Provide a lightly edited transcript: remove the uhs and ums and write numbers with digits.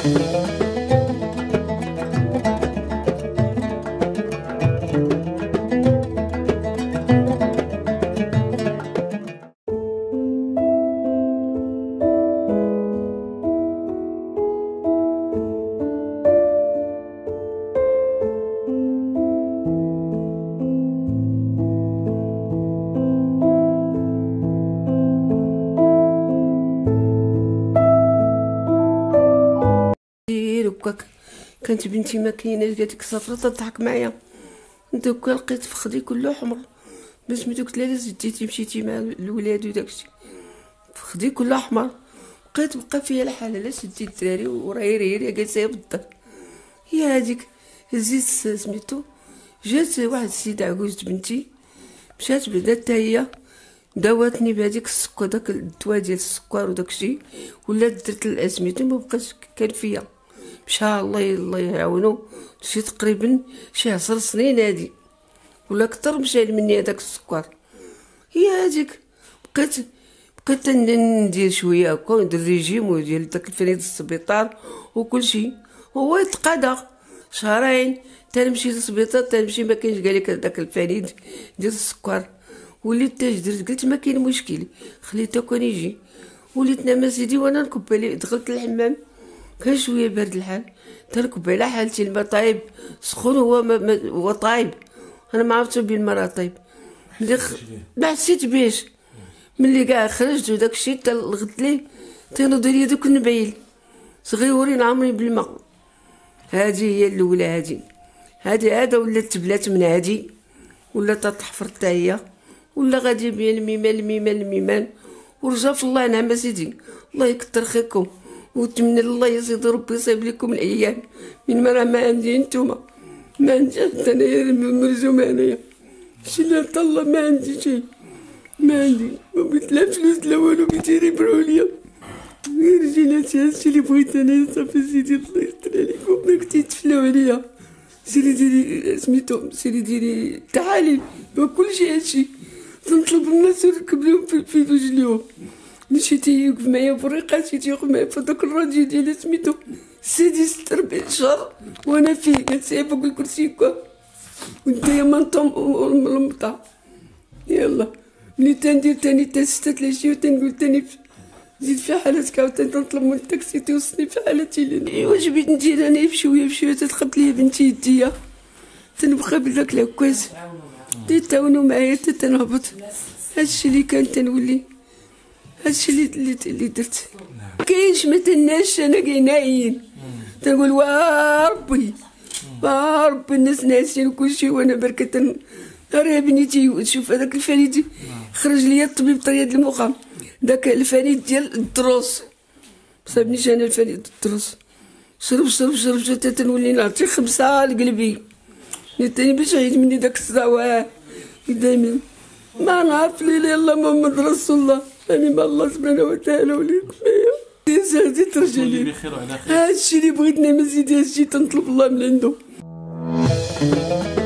هكاك كانت بنتي ما كايناش، قالت لك سافرت تضحك معايا. دوكا لقيت فخدي كله حمر، باش ملي قلت لها جديتي مشيتي مع الولاد وداكشي، فخدي كله احمر. بقى فيا الحاله، لا شديت الدراري وراهي ريري جالسه بالدار. هي هذيك هزيت سميتو، جات واحد السيده عجوز بنتي، مشات بدات حتى هي داواتني بهذيك السكر، داك الدواء ديال السكر وداكشي، ولات درت سميتو ما بقاش كان فيا. مشى الله يعاونو، شي تقريبا شي 10 سنين هادي ولا كتر مشى مني هذاك السكر. هي هذيك بقيت ندير شويه هكا، ندير ريجيم وديال داك الفريد السبيطار وكلشي. هو يتقاضى شهرين تنمشي للسبيطار، تنمشي ما كاينش قالك داك الفريد ديال السكر. وليت تجدرت، قلت ما كاين مشكل، خليته كان يجي. وليت نعم سيدي وانا نكب عليه، دخلت الحمام كان شويه برد الحال، تركب على حالتي، الماء طايب سخون، هو طايب، انا ما عرفتش بين الماء طايب. ما حسيت بيش ملي كاع خرجت وداكشي تلغت ليه، تنوض لي دوك النبايل صغيورين عمري بالماء. هادي هي الاولى، هذا ولات تبلات من هادي، ولا تطحفر حتى هي، ولا غادي بين الميمان ورجا في الله. نعم سيدي، الله يكثر خيركم، ونتمنى الله يزيد ربي يصيب لكم الايام من مرة ما عندي نتوما، ما عندي حتى انايا مرزومه انايا، شي الله ما عندي شي، ما عندي ما بغيت لا فلوس لا والو، بغيتي يربحوا ليا غير رجيلاتي. هادشي اللي بغيت انايا صافي سيدي، الله يستر عليكم، ما كنتي تفلاو عليا. سيري ديري سميتو، سيري ديري التحاليل وكلشي. هادشي تنطلب الناس ونركب لهم في رجليهم. مشيتي يوقف معايا فريقة، مشيتي يوقف معايا في داك الراديو ديالي سميتو سيدي 46 شهر وانا فيه، قالت سايبه فوق الكرسي هكا ونتايا منطوم الملمطة. يلا ملي تندير تاني تا 6 العشية تنقول تاني زيد في حالتك، عاود تنطلب من التاكسي توصلني في حالتي. ايوا بغيت ندير انا بشويه تتخبط ليا بنتي يديا، تنبقى بداك العكاز تيتعاونوا معايا حتى تنهبط. هادشي اللي كان تنولي، هادشي اللي درت. مكاينش ما تناش انا كايناين، تنقول وا ربي الناس ناسين وكلشي، وانا بركة راه بنيتي. شوف هذاك الفريد خرج ليا الطبيب طرياد المخ، داك الفريد ديال الدروس، صابنيش انا الفريد الدروس. شرب حتى تنولي نعطي 5 لقلبي تاني باش عيد مني داك الصداع. دايما ما نعرف لي الله محمد رسول الله، يعني ما الله سبحانه وتعالى وليك فيا زادي ترجع لي. هادشي اللي بغيت نعمل سيدي، هادشي تنطلب الله من عنده.